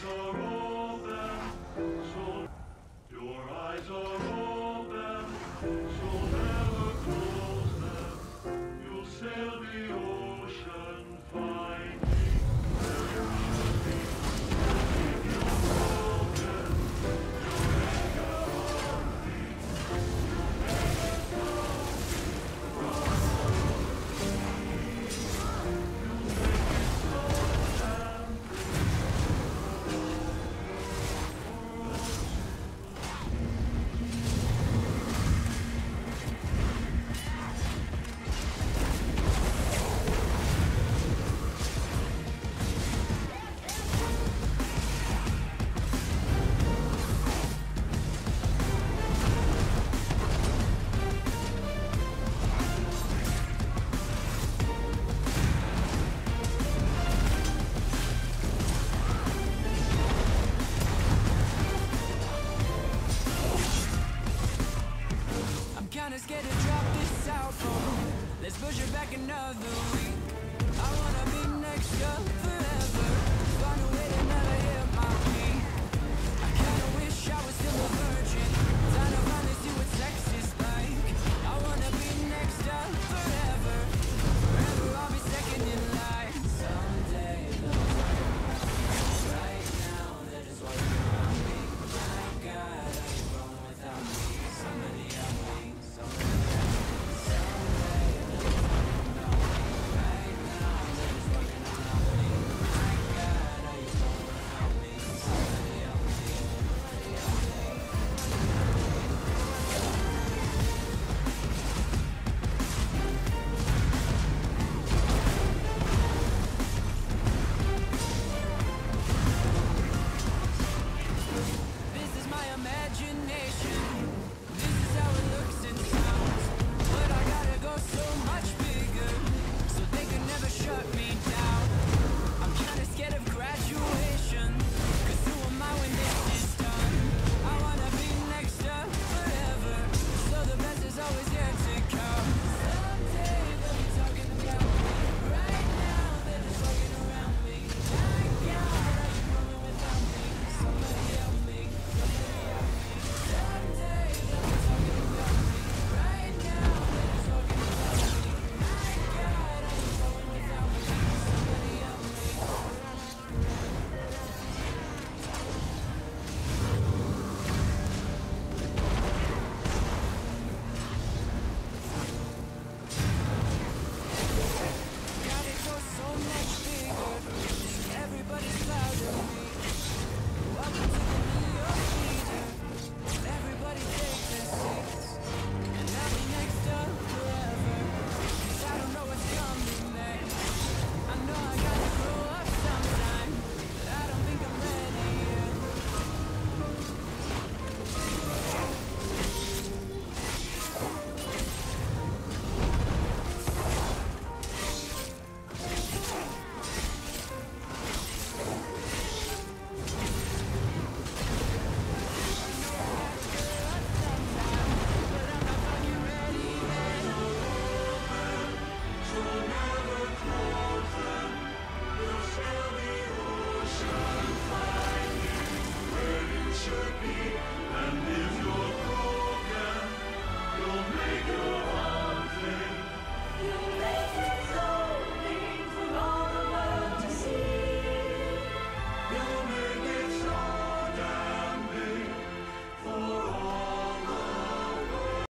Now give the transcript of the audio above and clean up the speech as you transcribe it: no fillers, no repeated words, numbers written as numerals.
eyes are open, so your eyes are open, so never close them. You'll sail the ocean, finding where you should be. Keep your broken, your anger on me. You'll make it come, run You'll make it so and I'm kinda scared to drop this cell phone. Let's push it back another